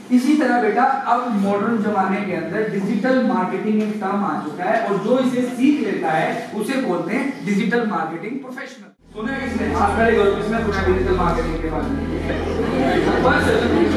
इसी तरह बेटा अब मॉडर्न जमाने के अंदर डिजिटल मार्केटिंग एक टर्म आ चुका है और जो इसे सीख लेता है उसे बोलते हैं डिजिटल मार्केटिंग प्रोफेशनल। सुना है किसने? आपने इसमें सुना डिजिटल मार्केटिंग के बारे में? बस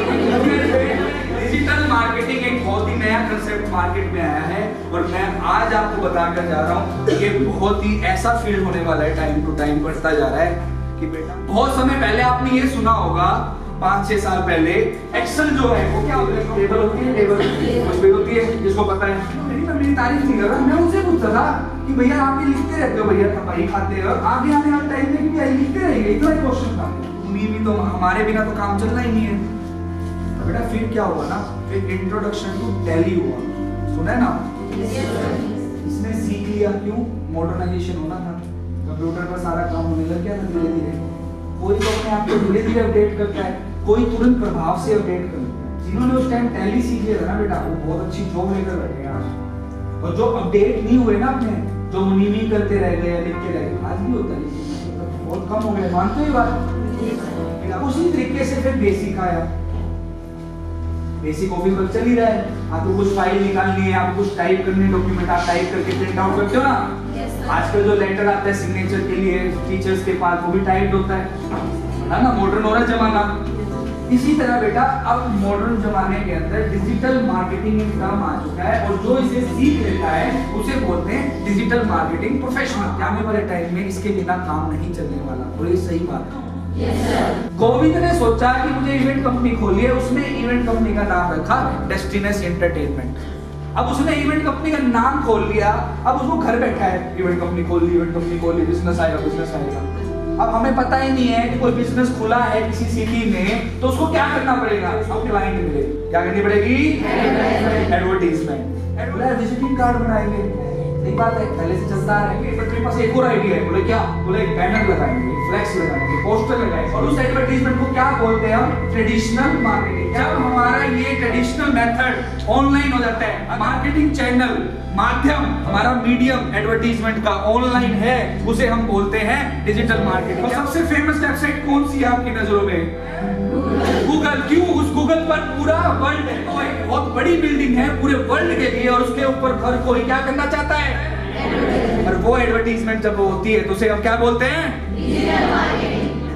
डिजिटल मार्केटिंग एक बहुत ही नया कंसेप्ट मार्केट में आया है और मैं आज आपको बताकर जा रहा हूँ कि ये बहुत ही ऐसा फील्ड होने वाला है, टाइम टू टाइम बढ़ता जा रहा है कि बेटा बहुत समय पहले आपने ये सुना होगा 5-6 साल पहले एक्सेल जो है वो क्या होता है? टेबल होती है, टेबल कुछ भी होती है जिसको पता है। मेरी तारीफ नहीं कर रहा, मैं उनसे पूछता था कि भैया आप ये लिखते रहते हो, भैया खपाई खाते हो, आगे आने वाले टाइम में भी लिखते रहेंगे, इतना ही क्वेश्चन था। भी तो हमारे बिना तो काम चलना ही नहीं है। तो बेटा फिर क्या हुआ ना, फिर इंट्रोडक्शन टू टैली हुआ, सुना है ना? इसने सीख लिया, क्यों? मॉडर्नाइजेशन होना था, कंप्यूटर पर सारा काम होने लग गया था धीरे धीरे। कोई तो अपने आप को धीरे धीरे अपडेट करता है, कोई तुरंत प्रभाव से अपडेट करता है। जिन्होंने उस टाइम टैली सीख लिया था ना बेटा, वो बहुत अच्छी जॉब लेकर बैठे हैं आज। और जो अपडेट नहीं हुए ना अपने, जो मुनीमी करते रह गए या लिखते रह गए, आज भी होता है, बहुत कम हो गए। मानते हो बात? उसी तरीके से फिर बेसिक आया, बेसिक ऑफिस वर्क चल ही रहा है। आपको कुछ फाइल निकालनी है, आपको कुछ टाइप करनी है, डॉक्यूमेंट आप टाइप करके प्रिंट आउट करते हो ना। आजकल जो लेटर आता है सिग्नेचर के लिए टीचर्स के पास, वो भी टाइप्ड होता है ना? मॉडर्न हो रहा है जमाना। इसी तरह बेटा अब मॉडर्न जमाने के अंदर डिजिटल मार्केटिंग एक टर्म आ चुका है और जो इसे सीख लेता है उसे बोलते हैं डिजिटल मार्केटिंग प्रोफेशनल। आने वाले टाइम में इसके बिना काम नहीं चलने वाला, और ये सही बात है। गोविंद ने सोचा कि मुझे इवेंट कंपनी खोली है, उसने इवेंट कंपनी का नाम रखा डेस्टिनेस एंटरटेनमेंट। अब उसने इवेंट कंपनी का नाम खोल लिया, अब उसको घर बैठा है, इवेंट कंपनी खोल ली, इवेंट कंपनी खोल ली, बिजनेस आएगा, बिजनेस आएगा। अब हमें पता ही नहीं है कि कोई बिजनेस खुला है किसी सिटी में, तो उसको क्या करना पड़ेगा? अब क्लाइंट मिले, क्या करनी पड़ेगी? एडवर्टाइजमेंट। विजिटिंग कार्ड बनाएंगे, एक बात है, पहले से चलता आ रहा है। बट मेरे पास एक और आइडिया है, बोले क्या? बोले बैनर लगाएंगे, फ्लैक्स लगाएंगे, पोस्टर लगाएंगे, और उस एडवर्टाइजमेंट को क्या बोलते हैं हम? Traditional marketing. जब हमारा ये ट्रेडिशनल मेथड ऑनलाइन हो जाता है, मार्केटिंग चैनल माध्यम हमारा मीडियम एडवर्टाइजमेंट का ऑनलाइन है, उसे हम बोलते हैं डिजिटल मार्केटिंग। और सबसे फेमस वेबसाइट कौन सी है आपकी नजरों में? गूगल। क्यों? उस गूगल पर पूरा वर्ल्ड है, तो एक बहुत बड़ी बिल्डिंग है पूरे वर्ल्ड के लिए, और उसके ऊपर हर कोई क्या करना चाहता है? और वो एडवर्टाइजमेंट जब होती है तो उसे हम क्या बोलते हैं? Digital marketing.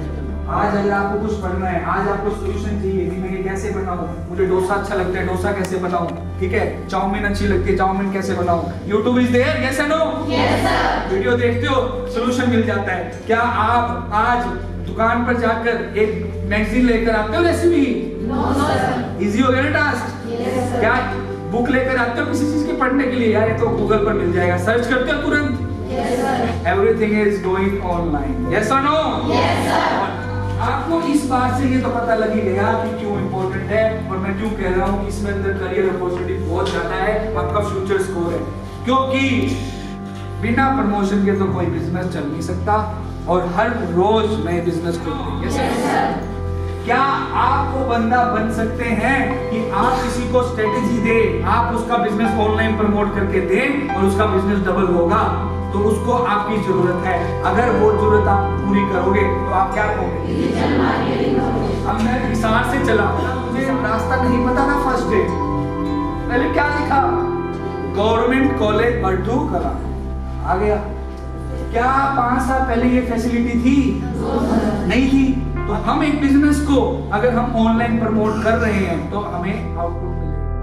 आज अगर आपको कुछ पढ़ना है, आज आपको सॉल्यूशन चाहिए कि मैं ये कैसे बनाऊं, मुझे डोसा अच्छा लगता है, डोसा कैसे बनाऊं, ठीक है, चाउमीन अच्छी लगती है, चाउमीन कैसे बनाऊं, YouTube इज देयर, यस और नो? Yes sir. वीडियो देखते हो, सॉल्यूशन मिल जाता है। क्या आप आज दुकान पर जाकर एक मैगजीन लेकर आते हो रेसिपी? No sir. इजी हो गया ना टास्क? Yes sir. क्या बुक लेकर आते हो किसी चीज के पढ़ने के लिए? यार ये तो गूगल पर मिल जाएगा, सर्च करते हो तुरंत? Yes sir. Everything is going online, yes और नो? Yes sir. आपको इस बात से ये तो पता लग ही गया कि क्यों इम्पोर्टेंट है, और मैं क्यों कह रहा हूँ कि इसमें अंदर करियर अपॉर्चुनिटी बहुत ज्यादा है, आपका फ्यूचर स्कोर है। क्योंकि बिना प्रमोशन के तो कोई बिजनेस चल नहीं सकता, और हर रोज नए बिजनेस खुलते हैं। क्या आप वो बंदा बन सकते हैं कि आप किसी को स्ट्रेटेजी दे, आप उसका बिजनेस ऑनलाइन प्रमोट करके दें और उसका बिजनेस डबल होगा? तो उसको आपकी जरूरत है। अगर वो जरूरत आप पूरी करोगे तो आप क्या करोगे? Digital marketing. अब मैं हिसार से चला, मुझे रास्ता नहीं पता था फर्स्ट डे, पहले क्या लिखा? Government college Bhattu Kalan. आ गया। क्या 5 साल पहले ये फैसिलिटी थी? नहीं थी। तो हम एक बिजनेस को अगर हम ऑनलाइन प्रमोट कर रहे हैं तो हमें आउटपुट मिलेगा।